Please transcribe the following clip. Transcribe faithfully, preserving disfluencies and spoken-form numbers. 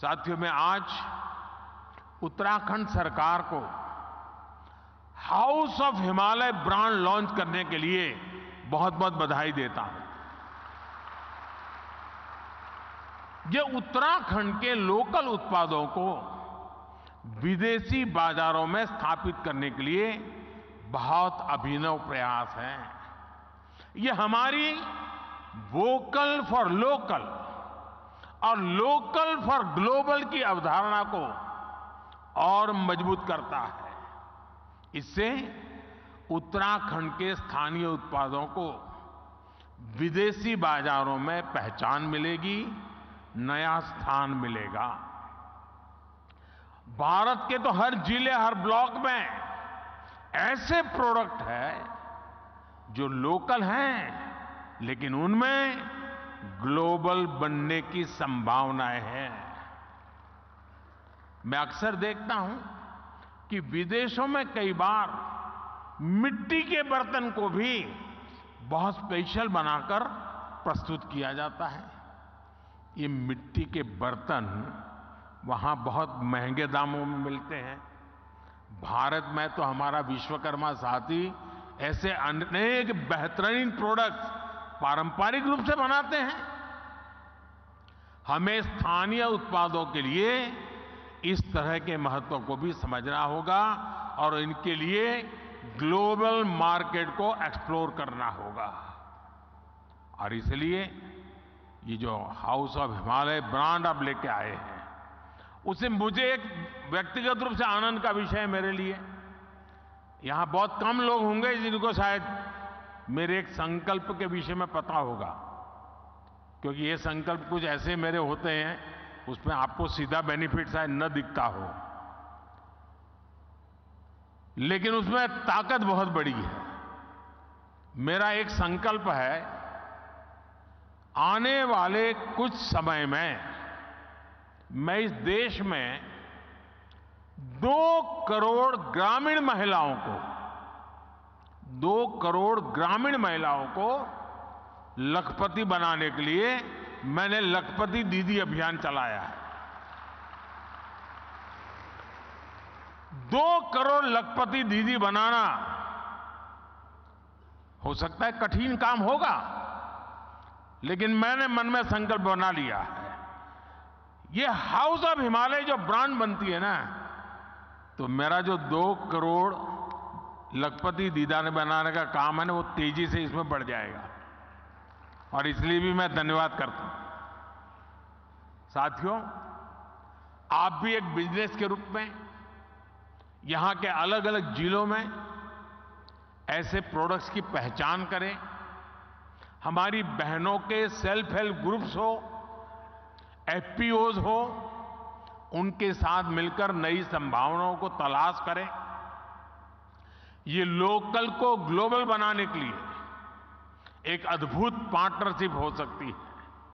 साथियों, मैं आज उत्तराखंड सरकार को house of Himalaya brand launch करने के लिए बहुत बहुत बधाई देता हूं। ये उत्तराखंड के लोकल उत्पादों को विदेशी बाजारों में स्थापित करने के लिए बहुत अभिनव प्रयास है। ये हमारी वोकल फॉर लोकल और लोकल फॉर ग्लोबल की अवधारणा को और मजबूत करता है। इससे उत्तराखंड के स्थानीय उत्पादों को विदेशी बाजारों में पहचान मिलेगी, नया स्थान मिलेगा। भारत के तो हर जिले, हर ब्लॉक में ऐसे प्रोडक्ट हैं जो लोकल हैं, लेकिन उनमें ग्लोबल बनने की संभावनाएं हैं। मैं अक्सर देखता हूं कि विदेशों में कई बार मिट्टी के बर्तन को भी बहुत स्पेशल बनाकर प्रस्तुत किया जाता है। ये मिट्टी के बर्तन वहां बहुत महंगे दामों में मिलते हैं। भारत में तो हमारा विश्वकर्मा साथी ऐसे अनेक बेहतरीन प्रोडक्ट्स पारंपरिक रूप से बनाते हैं। हमें स्थानीय उत्पादों के लिए इस तरह के महत्व को भी समझना होगा और इनके लिए ग्लोबल मार्केट को एक्सप्लोर करना होगा। और इसलिए ये जो हाउस ऑफ हिमालय ब्रांड आप लेके आए हैं, उसे मुझे एक व्यक्तिगत रूप से आनंद का विषय है मेरे लिए। यहां बहुत कम लोग होंगे जिनको शायद मेरे एक संकल्प के विषय में पता होगा, क्योंकि ये संकल्प कुछ ऐसे मेरे होते हैं उसमें आपको सीधा बेनिफिट शायद न दिखता हो, लेकिन उसमें ताकत बहुत बड़ी है। मेरा एक संकल्प है, आने वाले कुछ समय में मैं इस देश में दो करोड़ ग्रामीण महिलाओं को दो करोड़ ग्रामीण महिलाओं को लखपति बनाने के लिए मैंने लखपति दीदी अभियान चलाया है। दो करोड़ लखपति दीदी बनाना हो सकता है कठिन काम होगा, लेकिन मैंने मन में संकल्प बना लिया है। ये हाउस ऑफ हिमालय जो ब्रांड बनती है ना, तो मेरा जो दो करोड़ लखपति दीदा ने बनाने का काम है ना, वो तेजी से इसमें बढ़ जाएगा। और इसलिए भी मैं धन्यवाद करता हूं। साथियों, आप भी एक बिजनेस के रूप में यहां के अलग अलग जिलों में ऐसे प्रोडक्ट्स की पहचान करें। हमारी बहनों के सेल्फ हेल्प ग्रुप्स हो, एफ पी ओज हो, उनके साथ मिलकर नई संभावनाओं को तलाश करें। ये लोकल को ग्लोबल बनाने के लिए एक अद्भुत पार्टनरशिप हो सकती है।